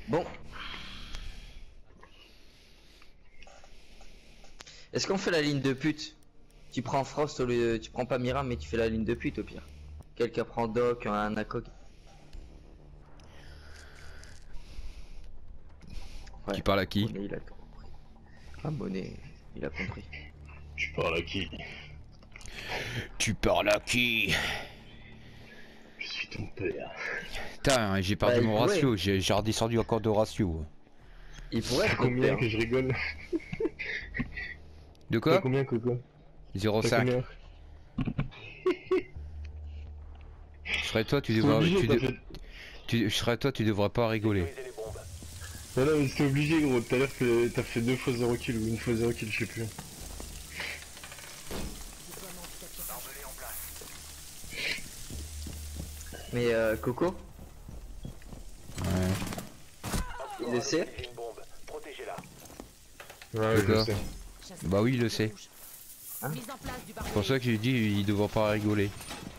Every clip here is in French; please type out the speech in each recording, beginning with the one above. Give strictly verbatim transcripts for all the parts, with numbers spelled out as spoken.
Bon. Est-ce qu'on fait la ligne de pute? Tu prends Frost au lieu... Tu prends pas Mira mais tu fais la ligne de pute au pire. Quelqu'un prend Doc, un Akog. Ouais. Tu parles à qui? Monet, il a compris. Ah Monet, il a compris. Tu parles à qui? Tu parles à qui? Je suis ton père. Putain, j'ai perdu Bah, mon pourrait. ratio, j'ai redescendu encore de ratio. Il pourrait être Combien notre que père. je rigole? De T'as quoi? combien, Coco? zéro T'as cinq. combien? Je serais toi, tu C'est devrais... obligé, Tu, t'as de- fait... tu... Je serais toi, tu devrais pas rigoler. Non, non, mais c'était obligé, gros. Tout à l'heure, que t'as fait deux fois zéro kill ou une fois zéro kill, je sais plus. Mais euh, Coco, Ouais. il le sait. Ouais, je D'accord. sais. Bah oui, il le sait. Hein? C'est pour ça que j'ai dit, il devrait pas rigoler.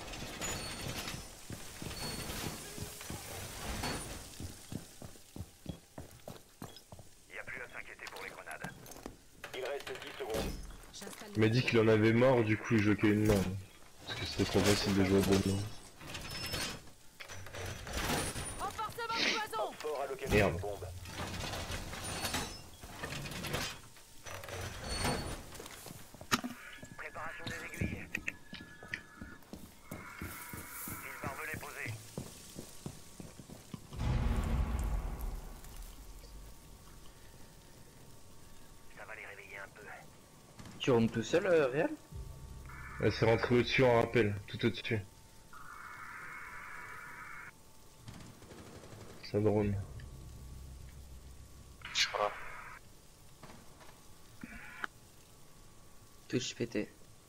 Il m'a dit qu'il en avait marre, du coup, il jouait qu'à une main. Parce que c'était trop facile de jouer à deux mains. Merde. Préparation des aiguilles. Fil barbelé posé. Ça va les réveiller un peu. Tu rentres tout seul, euh, Réal? Elle s'est rentrée au-dessus en rappel, tout au-dessus. Ça drone. Je crois. Touche pété.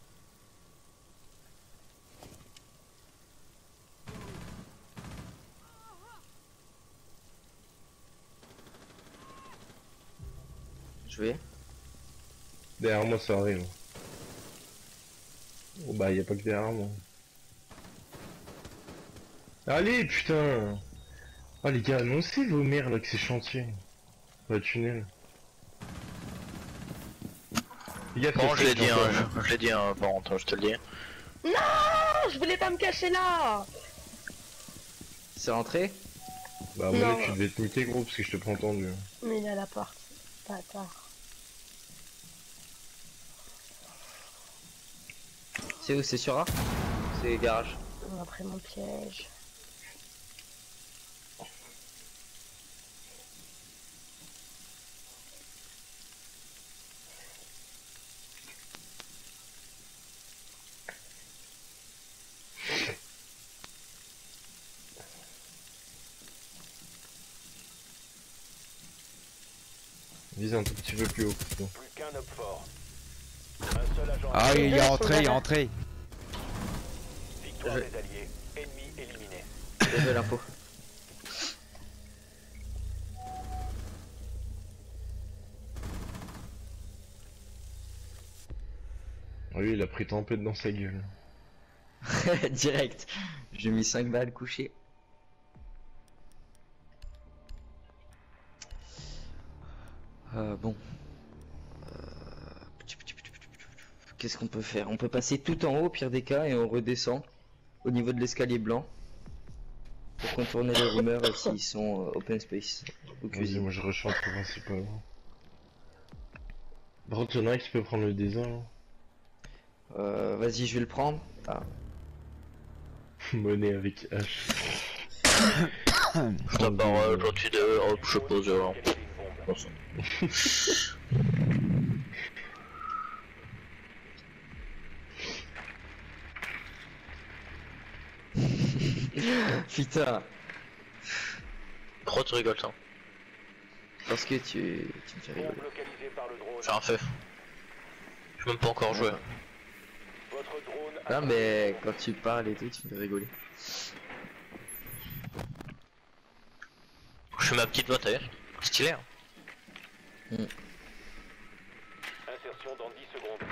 Jouer. Derrière moi, ça arrive. Oh bah, y a pas que derrière moi. Allez, putain! Oh les gars, annoncez vos mères là que c'est chantier. Dans le tunnel. Les gars, Bon, faites je l'ai gaffe, dit, hein, encore. je, je l'ai dit, hein, bon, attends, je te le dis. Non, je voulais pas me cacher là. C'est rentré? Bah, à mon Non. avis, tu devais te muter, gros, parce que je te prends tendu. Mais il est à la porte. Bâtard. C'est où? C'est sur A? C'est garage. Après mon piège. Vise un tout petit peu plus haut. plutôt. Plus qu'un homme fort. Un seul agent. Ah, il est Ils rentré, sont il est là. rentré. Victoire Je- des alliés. Ennemi éliminé. J'ai l'info. Ah, lui, il a pris tempête dans sa gueule. Direct. J'ai mis cinq balles couché. Euh, bon. Euh, Qu'est-ce qu'on peut faire? On peut passer tout en haut au pire des cas et on redescend au niveau de l'escalier blanc pour contourner les rumeurs euh, s'ils sont euh, open space ou Vas-y, cuisine. moi je rechante principalement. Par contre, y'en a un qui peut prendre le désert. Là. Euh, Vas-y, je vais le prendre. Ah. Monnaie avec H. Ta parole, quand tu devrais, je pose genre. Putain, Pourquoi tu rigoles ça? parce que tu, tu me fais rigoler. Bombe localisée par le drone. J'ai rien fait. J'ai même pas encore joué. Votre drone a Non mais quand tu parles et tout, tu me fais rigoler. Je fais ma petite voix d'ailleurs. Stylé hein. insertion dans dix secondes.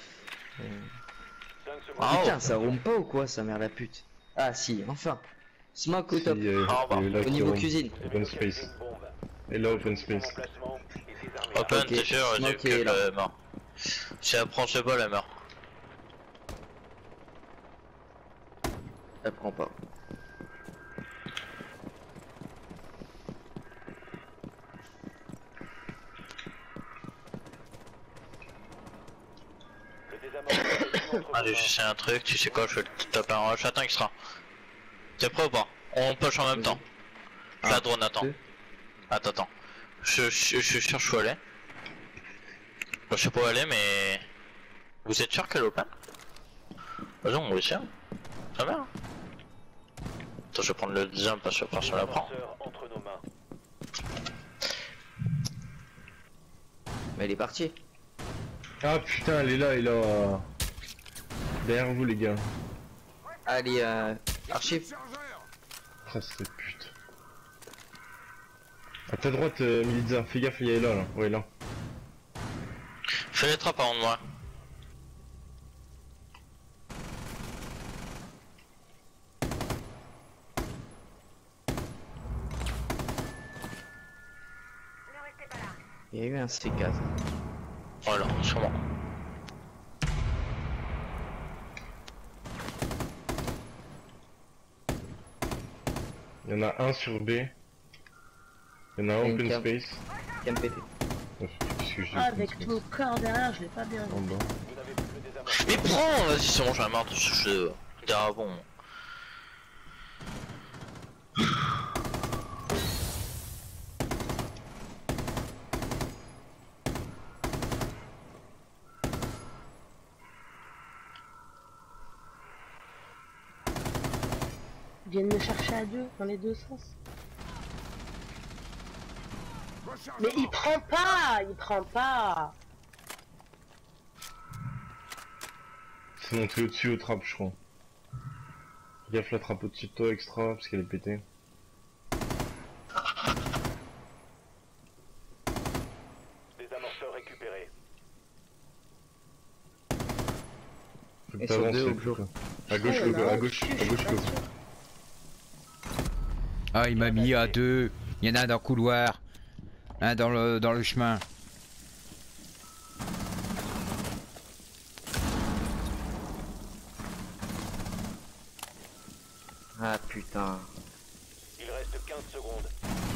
Euh, cinq secondes. Ah, Putain, ça roule pas ou quoi, sa mère la pute? Ah si, enfin. Smoke au Si, top. euh, Ah, bah, il est là Au qui niveau rentre. cuisine. Open space. Et là, open space. Emplacement et désarmez Open, Ok, t'es sûr, Smoke du coup, est là. elle meurt. Si elle prend ce bol, elle meurt. Elle prend pas. le désamorceur est entre Allez, vos mains. je sais un truc, tu sais quoi, je vais te taper un rush. Attends, extra. T'es prêt ou pas? On push en même Vas-y. temps. Je Ah, la drone, attends. deux. Attends, attends. Je, je, je suis sûr que je suis allé. Je sais pas où aller, mais... Vous êtes sûr qu'elle est open? Vas-y, on va essayer. Ça va. Attends, je vais prendre le deuxième parce que personne la prend. Désamorceur entre nos mains. Mais elle est partie. Ah putain, elle est là, elle est là. Derrière vous, les gars. Allez, euh, archive. Ah, cette pute. À ta droite, euh, Miliza, fais gaffe, il est là, là. Ouais, là. Fais les trappes avant de moi. Il y a eu un C quatre. Voilà, sûrement. Il y en a un sur B. Il y en a un Une open cam. space. Cam pété. Oh, qu'est-ce que j'ai Ah, open avec space ton corps derrière, je l'ai pas bien En vu. bas. Vous n'avez plus le désamorceur. Mais prends, vas-y, c'est bon, j'en ai marre de ce jeu. Derrière, bon. Ils viennent me chercher à deux, dans les deux sens. Mais il prend pas, il prend pas. C'est monté au-dessus au trap, je crois. Gaffe la trappe au-dessus de toi, extra, parce qu'elle est pétée. Désamorceur récupéré. Faut que Et sur t'avances, deux, au les bloc. coups. À gauche, Oh, il y en Coco, a à un gauche, dessus, à je gauche, suis Coco. pas sûre. Ah, il m'a mis à deux. Il y en a un dans le couloir. Un dans le, dans le chemin. Ah putain. Il reste quinze secondes.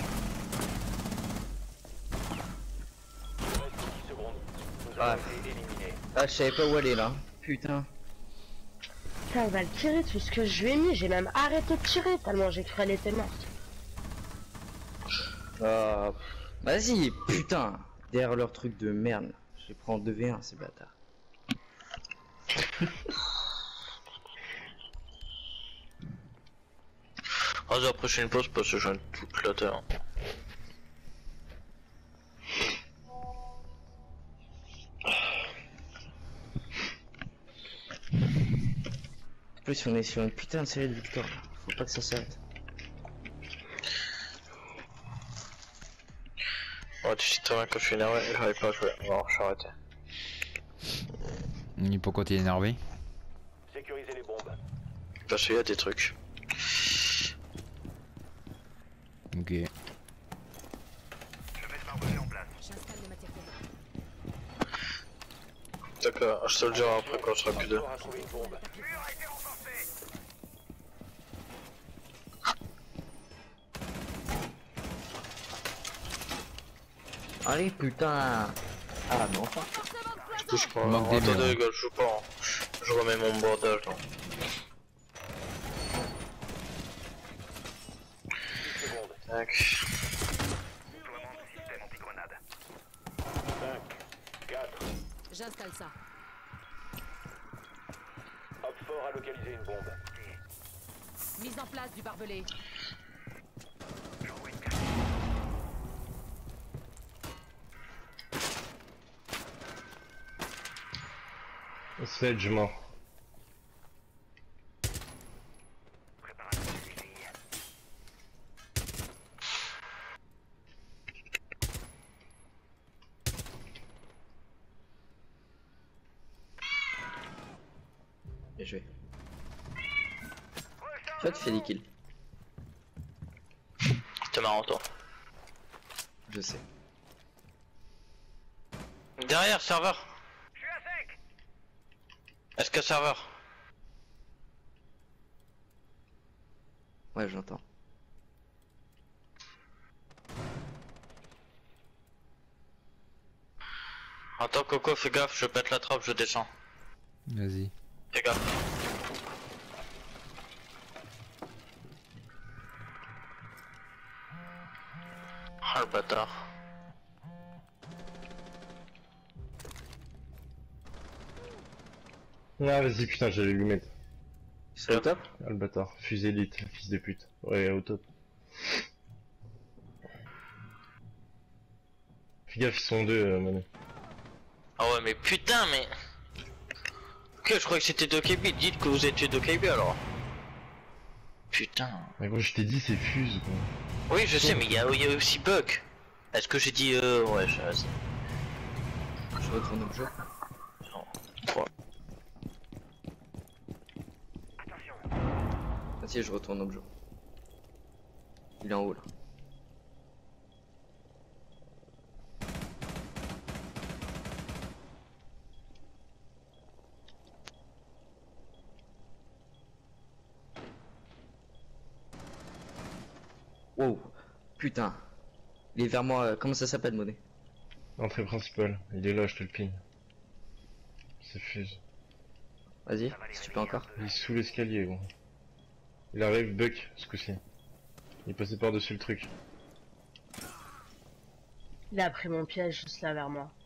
Il reste dix secondes. Nous Ah. avons été éliminés. Ah, je savais pas où aller là. Putain. Putain, il va le tirer tout ce que je lui ai mis. J'ai même arrêté de tirer tellement j'ai cru qu'elle était morte. Ah, vas-y, putain. Derrière leur truc de merde. Je les prends en deux v un, ces bâtards. Vas-y, après, je fais une pause parce que je viens de toute la terre. En plus, on est sur une putain de série de victoires. Faut pas que ça s'arrête. Ouais, tu sais très bien que je suis énervé, j'arrive pas à jouer. Bon, je suis arrêté. Il Pourquoi t'es énervé? Sécurisez les bombes. Parce qu'il y a des trucs. Ok. J'installe le matériel. D'accord, je te le dirai après quand je serai plus deux. Désamorceur a trouvé une bombe. Allez, putain. Ah, non, enfin. Je touche pas. Manque des Attendez murs. les gars, je joue pas. hein. Je remets mon bordage là. dix secondes. Tac. cinq, quatre. J'installe ça. Hop fort a localisé une bombe. Mise en place du barbelé. Sedge mort. Bien joué. Toi, tu fais des kills. C'était marrant toi. Je sais. Derrière, serveur. Je suis à sec. Est-ce que serveur? Ouais, j'entends. Attends Coco, fais gaffe, je pète la trappe, je descends. Vas-y. Fais gaffe. Ah le bâtard. Ah vas-y putain, j'allais lui mettre. C'est au top? Ah le bâtard, fusée élite, fils de pute. Ouais, au top. Fais gaffe, ils sont deux, euh, Manu. Ah ouais mais putain mais... Ok je croyais que c'était Dokebi, dites que vous étiez Dokebi alors. Putain. Mais gros, je t'ai dit, c'est fuse quoi. Oui je sais mais il y, a- il y a aussi bug. Est-ce que j'ai dit euh... ouais je... vas-y. Je retourne au jeu. Vas-y, je retourne au jeu. Il est en haut là. Wow, putain. Il est vers moi, euh, comment ça s'appelle, Monet? Entrée principale, il est là, je te le ping. C'est fuse. Vas-y, si tu peux encore. Il est sous l'escalier gros. Il arrive, Buck, ce coup-ci. Il est passé par-dessus le truc. Il a pris mon piège juste là vers moi.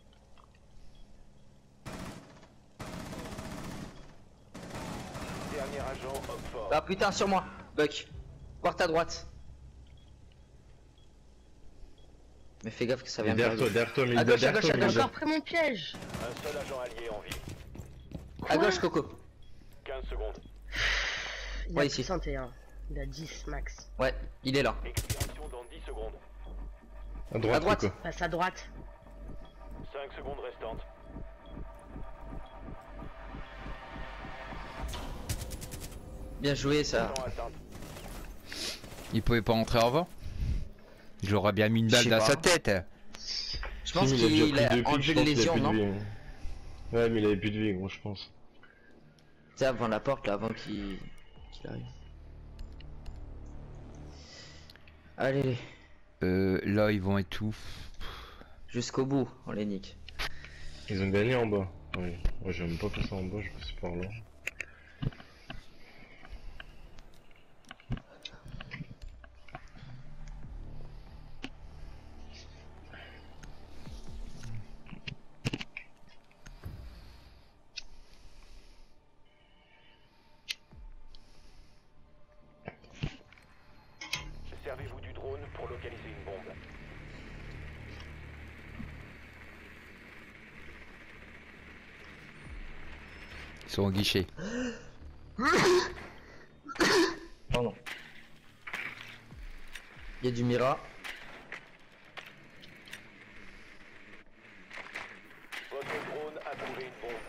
Dernier agent, homme fort. Ah putain, sur moi, Buck. Porte à droite. Mais fais gaffe que ça Il vient est derrière toi, vers derrière toi, mais À il gauche, à derrière gauche, toi, à mais gauche. il J'ai encore pris mon piège. Un seul agent allié en vie. À gauche, Coco. quinze secondes. Il Ouais, a ici. plus cent et un. Il a dix max. Ouais, il est là. Expiration dans dix secondes. À droite, À droite. Coco. Passe à droite. cinq secondes restantes. Bien joué, ça. Temps atteinte. Il pouvait pas rentrer avant? J'aurais bien mis une Je balle sais dans pas. sa tête. Je pense Si, mais qu'il déjà a pris deux pics, enlevé je les pense qu'il a lésions, plus de non? vie, hein. Ouais, mais il avait plus de vie, gros, je pense. C'est avant la porte, là, avant qu'il qu'il arrive. Allez, Euh, là, ils vont être tout. jusqu'au bout, on les nique. Ils ont gagné en bas. Oui, moi j'aime pas passer en bas, je passe par là. Servez-vous du drone pour localiser une bombe. Ils sont au guichet. Pardon. Il y a du Mira. Votre drone a trouvé une bombe.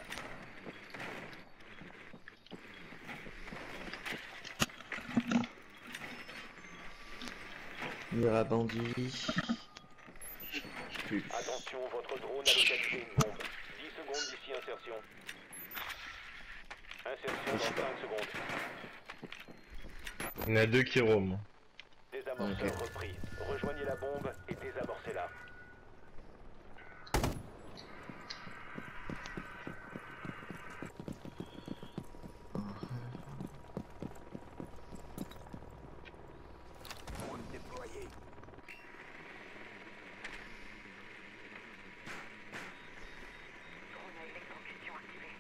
Mira bandit. Plus. Attention, votre drone a localisé une bombe. dix secondes d'ici insertion. Insertion dans cinq secondes. Il y en a deux qui roament. Désamorceur repris. Rejoignez la bombe et désamorcez-la. Drone déployé. Drone à électrocution activée.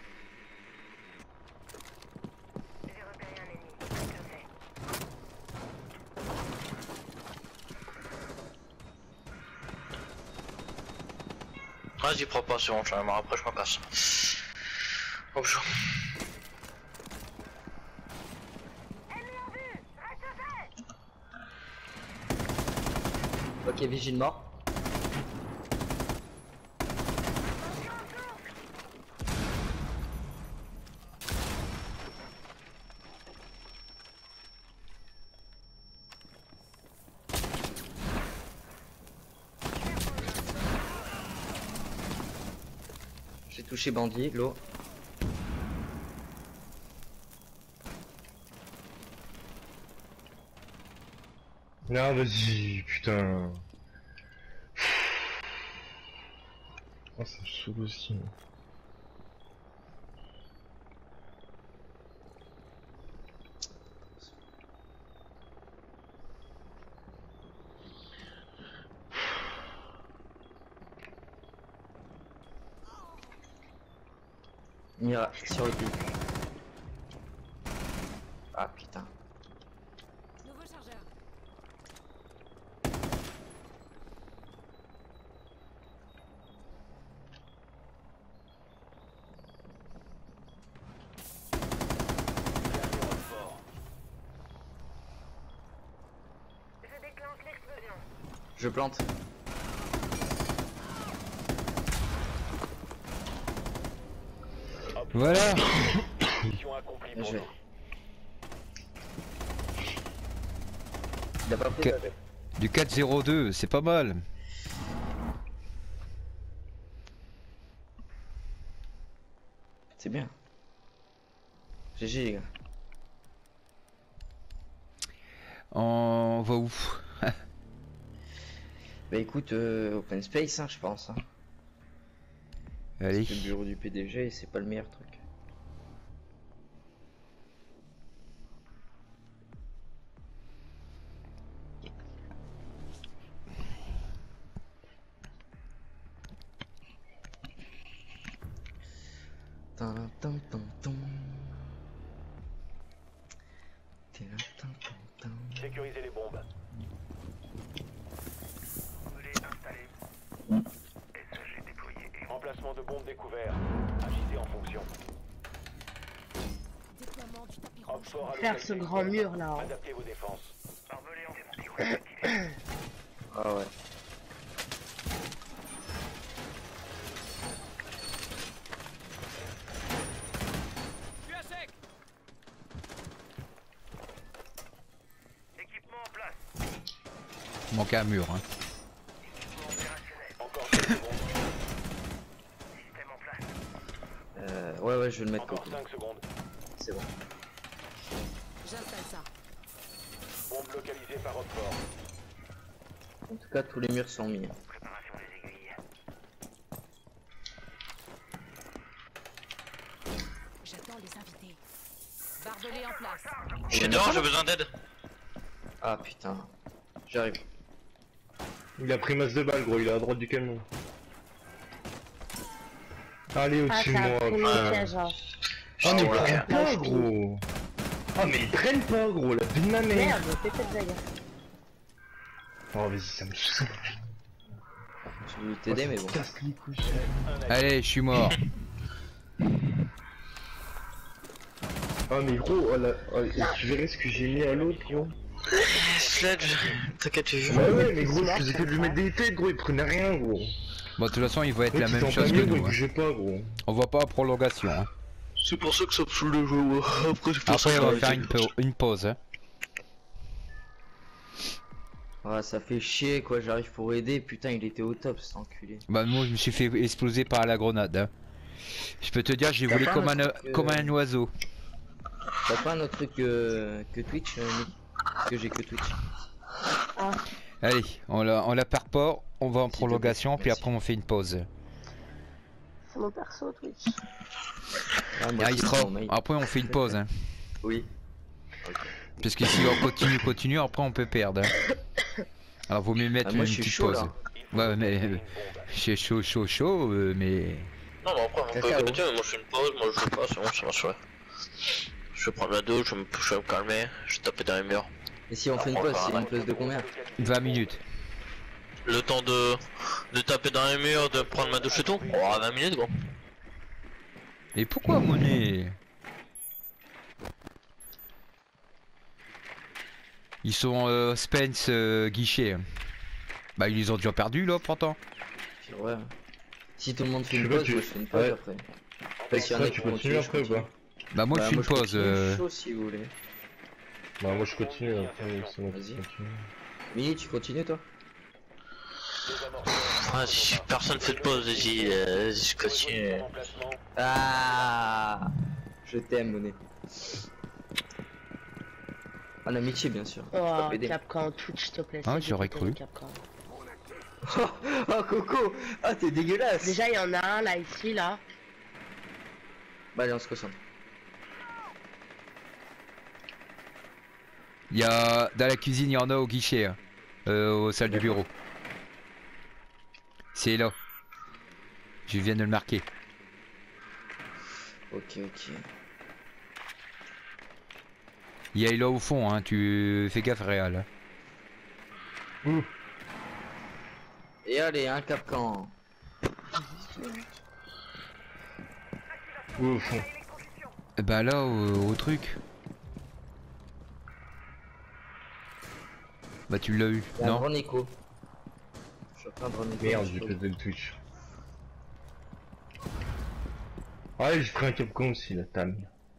J'ai repéré un ennemi. Accusé. Vas-y prends pas, c'est bon, j'en ai marre, après je me casse. Bonjour. Ok, vigile mort. Touché bandit, l'eau. Non, vas-y, putain. Oh, ça me saoule aussi. Mira, sur le pic. Ah putain. Nouveau chargeur. Je déclenche l'explosion. Je plante. Voilà. Mission accomplie pour Je- nous. Il a pas pris Que- la tête. Du quatre zéro deux, c'est pas mal. C'est bien. G G les gars. On va où? Bah écoute, euh, open space hein, je pense. Hein. Allez. Le bureau du P D G c'est pas le meilleur truc. Tan, tan, tan, tan. Tan, tan, tan, tan. Sécuriser les bombes. Relais installé. S G déployé et Emplacement de bombes découvert. Agissez en fonction. Déploiement du tapis rouge. Offshore à Faire ce grand mur là. hein. Adaptez vos défenses. barbelé en démonté activé. Ah ouais. Équipement en place. Il manque un mur. Hein. Opérationnel. Encore cinq secondes. Système en place. Euh, ouais ouais je vais le mettre Encore côté. cinq secondes. C'est bon. J'installe ça. Bombe localisée par Offshore. En tout cas tous les murs sont mis. hein. Préparation des aiguilles. J'attends les invités. Barbelé en place. Je suis dehors, j'ai besoin d'aide. Ah putain. J'arrive. Il a pris masse de balles, gros, il est à droite du camion. Allez, Ah, au-dessus de t'as moi, pris mon putain. piège. hein. Oh, mais ils ouais. prennent pas, gros. Oh, mais ils prennent pas, gros, la vie de ma mère. Merde, fais cette blague. Oh, vas-y, ça me saoule. Je voulais t'aider mais bon. Casse les couilles. Allez, je suis mort. Oh, mais gros, oh, là, oh, tu verrais ce que j'ai mis à l'autre, gros. Sledge, t'inquiète, tu Bah ouais, mais gros, je faisais que de lui mettre des têtes, gros, il prenait rien, gros. Bon, de toute façon, il va être Mec, la il même était en chose que panier, gros, nous. il Hein. bougeait pas, gros. On voit pas en prolongation. Hein. C'est pour ça que ça me saoule de jouer. ouais. Après, c'est pour ça Après, que on va j'ai faire arrêté. une, pa- une pause. Hein. Ah ça fait chier quoi, j'arrive pour aider, putain il était au top cet enculé. Bah, moi, je me suis fait exploser par la grenade. Hein. Je peux te dire, j'ai T'as volé pas comme un un, truc, euh, comme un oiseau. T'as pas un autre truc que, que Twitch euh, Nick Parce que j'ai que Twitch. Allez, on la, on la perd pas, on va en S'il te prolongation, plaît, puis merci. après on fait une pause. C'est mon perso Twitch. Ah, moi, Ah, c'est il sera- mon mail. Après on fait une pause. Hein. Oui. Parce que si on continue, continue, après on peut perdre. Hein. Alors vaut mieux mettre Ah, moi une je suis petite chaud pause. là. Ouais, mais euh, j'ai chaud, chaud, chaud, euh, mais. Non, mais après, on peut Cacao. écouter, mais moi je fais une pause, moi je joue pas, c'est bon, ça marche, ouais. Je vais prendre la douche, je vais me, je vais me calmer, je vais taper dans les murs. Et si on fait une pause, c'est une pause de combien? vingt minutes. Le temps de, de taper dans les murs, de prendre ma douche et tout. Oh, vingt minutes, gros. Et pourquoi monnaie? Ils sont euh, Spence euh, guichet. hein. Bah ils les ont déjà perdus là pourtant. Puis ouais. Si tout le monde fait Je une sais pas, pause, tu- moi je fais une pause ouais. après. Après s'il y en Toi, a tu qui continues continuent, je après ou continue. pas? Bah moi Bah, je fais une je pause. continue, euh, chaud si vous voulez. Bah, moi je continue, après, c'est bon, Vas-y. je continue. Mini, tu continues toi? Ah, si personne fait de pause, vas-y, euh, vas-y, je continue. Ah, je t'aime, Monet. En amitié, bien sûr. Oh, Pas pédé. Capcan, Twitch, s'il te plaît. Ah, c'est j'aurais dégoûté, cru. Capcan. Oh, oh, Coco. Ah, t'es dégueulasse. Déjà, il y en a un là, ici, là. Bah, allez, on se concentre. Il y a dans la cuisine, il y en a au guichet, hein. euh, aux salles du bureau. C'est là. Je viens de le marquer. Ok, ok. Il y a là au fond, hein. Tu fais gaffe, Réal. Ouh. Et allez, un Capcan. Où au fond? Bah là, au, au truc. Bah tu l'as eu, Il y a un non? grand écho. Je suis en train de remettre. Merde, j'ai pété le Twitch. Ah, j'ai pris un Capcom aussi, la table.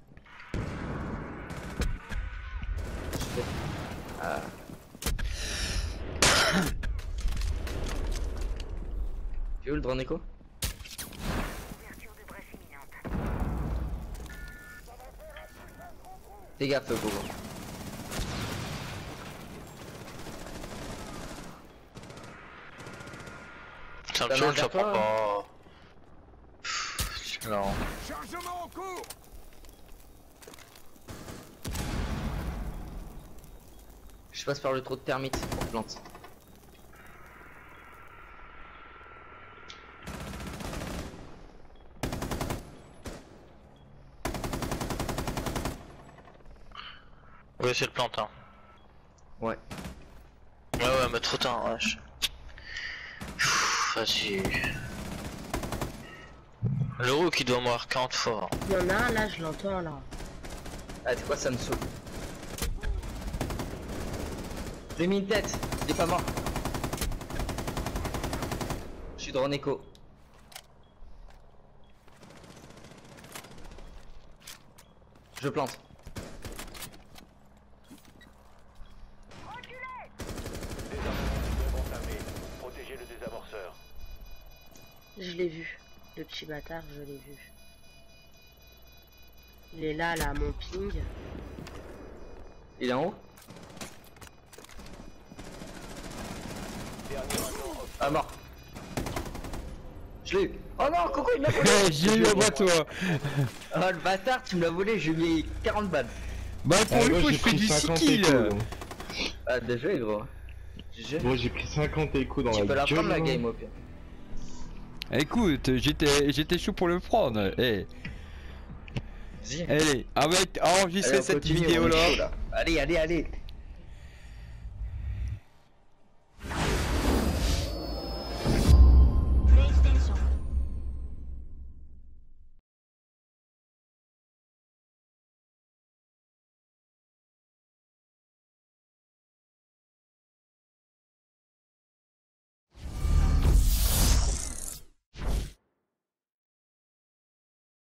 Ah. Tu veux le drone écho? Fais gaffe, Coco. Ça me T'as saoule, mal ça vers prend toi, pas. Pff, Non. Chargement en cours. Je passe par le trou de termites pour plante. On va essayer de planter. Hein. Ouais. Ouais, ouais, mais trop tard, wesh. Pff, Vas-y. Le roux qui doit mourir quarante fois. Il y en a un là, je l'entends là. Ah, c'est quoi, ça me saoule. J'ai mis une tête, il est pas mort. Je suis drone écho. Je plante. Bombe entamée. Protégez le désamorceur. Je l'ai vu. Le petit bâtard, je l'ai vu. Il est là, là, à mon ping. Il est en haut? Dernier agent Ah, mort. Je l'ai eu. Oh non, Coco, il m'a volé. J'ai eu à toi. Oh le bâtard, tu me l'as volé, j'ai mis quarante balles. Bah pour Ah, une moi, fois j'ai je fais pris du cinquante skill. échos, donc. Ah, déjà, gros. G G. Moi j'ai pris cinquante échos dans Tu la peux la gueule, prendre la là. game au pire. Écoute, j'étais j'étais chaud pour le prendre. Eh, Vas-y. allez, avec enregistrer Allez, on cette continue, on vidéo est là. chaud, là. Allez, allez, allez.